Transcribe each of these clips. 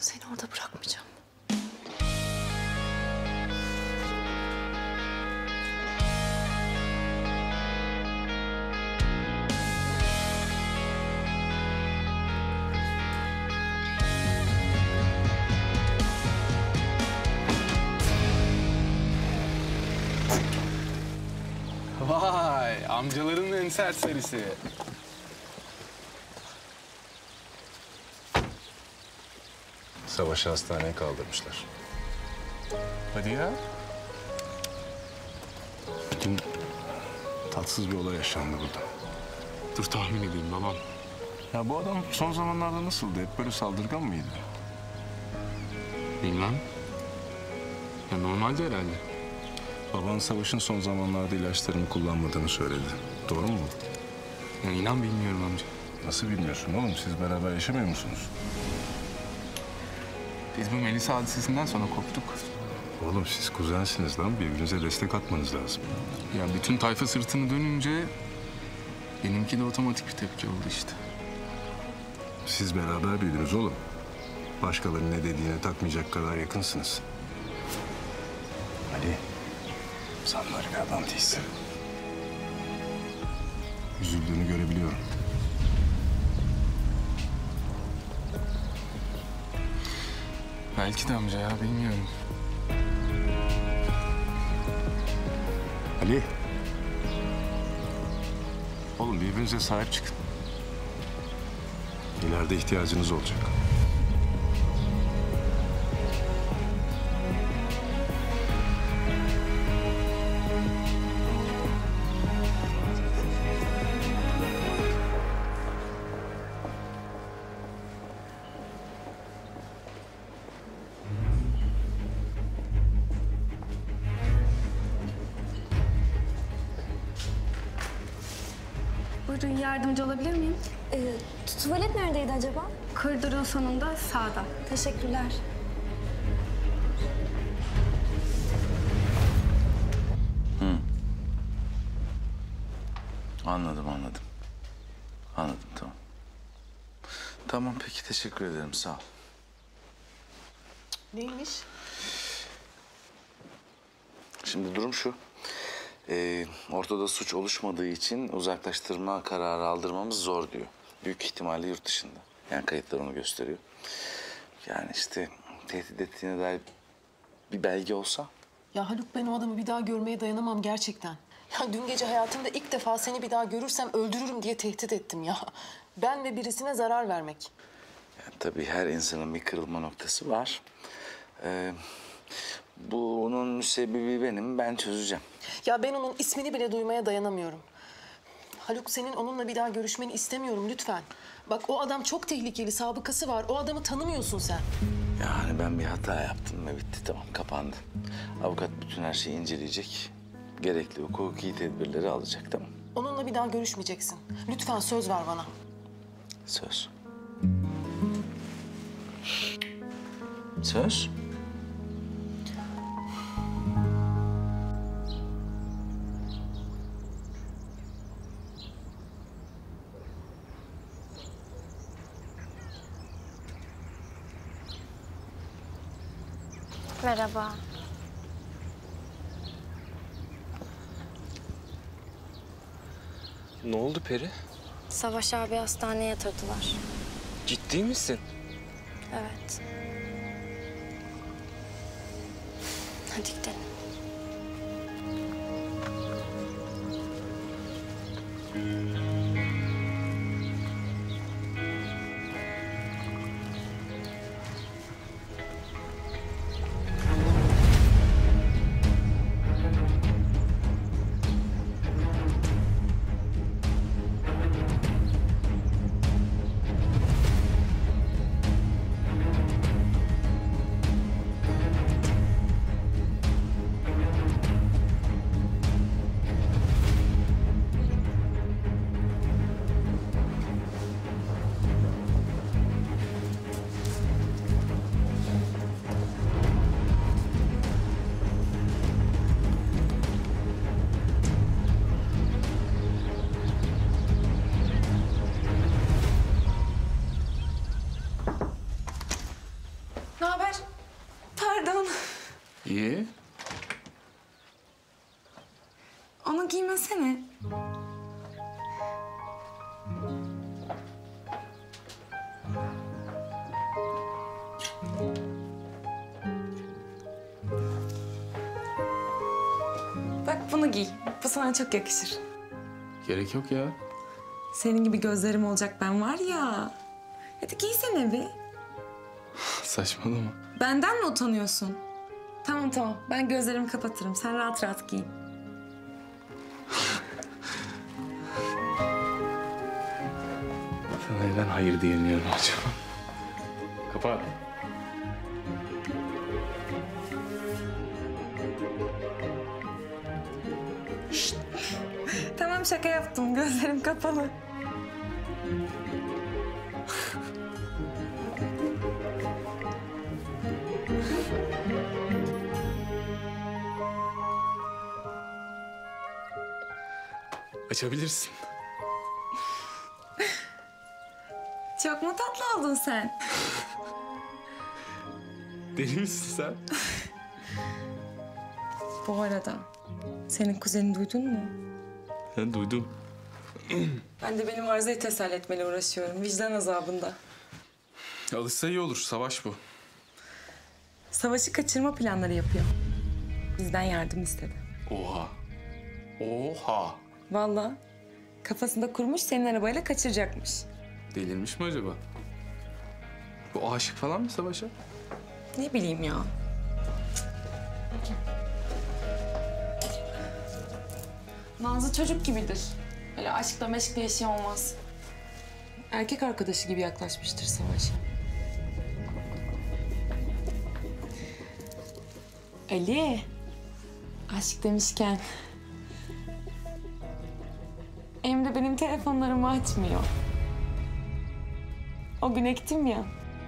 Seni orada bırakmayacağım. Vay, amcaların en serserisi. Savaşı hastaneye kaldırmışlar. Hadi ya. Dün tatsız bir olay yaşandı burada. Dur tahmin edeyim babam. Ya bu adam son zamanlarda nasıldı? Hep böyle saldırgan mıydı? Bilmem. Ya normalde herhalde. Baban Savaş'ın son zamanlarda ilaçlarını kullanmadığını söyledi. Doğru mu bu? Ya inan bilmiyorum amca. Nasıl bilmiyorsun oğlum? Siz beraber yaşamıyor musunuz? Biz bu Melisa hadisesinden sonra koptuk. Oğlum siz kuzensiniz lan. Birbirinize destek atmanız lazım. Ya bütün tayfa sırtını dönünce benimki de otomatik bir tepki oldu işte. Siz beraber büyüdünüz oğlum. Başkalarının ne dediğine takmayacak kadar yakınsınız. Ali, sen böyle bir adam değilsin. Üzüldüğünü görebiliyorum. Belki de amca ya bilmiyorum. Ali. Oğlum birbirinize sahip çıkın. İleride ihtiyacınız olacak. Buyurun, yardımcı olabilir miyim? Tuvalet neredeydi acaba? Koridorun sonunda sağda. Teşekkürler. Anladım. Anladım, tamam. Tamam, peki teşekkür ederim, sağ ol. Neymiş? Şimdi durum şu. Ortada suç oluşmadığı için uzaklaştırma kararı aldırmamız zor diyor. Büyük ihtimalle yurt dışında. Yani kayıtlar onu gösteriyor. Yani işte tehdit ettiğine dair bir belge olsa. Ya Haluk, ben o adamı bir daha görmeye dayanamam gerçekten. Ya dün gece hayatımda ilk defa seni bir daha görürsem öldürürüm diye tehdit ettim ya. Ben ve birisine zarar vermek. Yani tabii her insanın bir kırılma noktası var. Bunun müsebbibi benim, ben çözeceğim. Ya ben onun ismini bile duymaya dayanamıyorum. Haluk, senin onunla bir daha görüşmeni istemiyorum lütfen. Bak, o adam çok tehlikeli, sabıkası var. O adamı tanımıyorsun sen. Yani ben bir hata yaptım ve bitti, tamam, kapandı. Avukat bütün her şeyi inceleyecek. Gerekli hukuki tedbirleri alacak, tamam. Onunla bir daha görüşmeyeceksin. Lütfen söz ver bana. Söz. Söz. Merhaba. Ne oldu Peri? Savaş abi hastaneye yatırdılar. Ciddi misin? Evet. Hadi gidelim. Giy. Onu giymesene. Bak bunu giy. Bu sana çok yakışır. Gerek yok ya. Senin gibi gözlerim olacak ben var ya. Hadi giysene bir. Saçmalama. Benden mi utanıyorsun? Tamam tamam. Ben gözlerimi kapatırım. Sen rahat rahat giyin. Sana neden hayır diyemiyorum acaba? Kapat. Tamam şaka yaptım. Gözlerim kapalı. Açabilirsin. Çok mu tatlı oldun sen? Deli misin sen? Bu arada senin kuzenini duydun mu? Ben duydum. Ben de benim arızayı teselli etmeyle uğraşıyorum. Vicdan azabında. Alışsa iyi olur. Savaş bu. Savaşı kaçırma planları yapıyor. Bizden yardım istedi. Oha. Oha. Vallahi kafasında kurmuş senin arabayla kaçıracakmış. Delirmiş mi acaba? Bu aşık falan mı Savaş'a? Ne bileyim ya. Nazlı çocuk gibidir. Öyle aşkla meşkle işi olmaz. Erkek arkadaşı gibi yaklaşmıştır Savaş'a. Ali, aşk demişken... Emre benim telefonlarımı açmıyor. O gün ektim ya.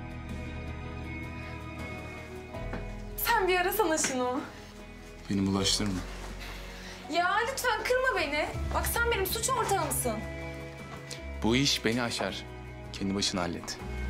Sen bir arasana şunu. Beni bulaştırma. Ya lütfen kırma beni. Bak sen benim suç ortağımsın. Bu iş beni aşar. Kendi başına hallet.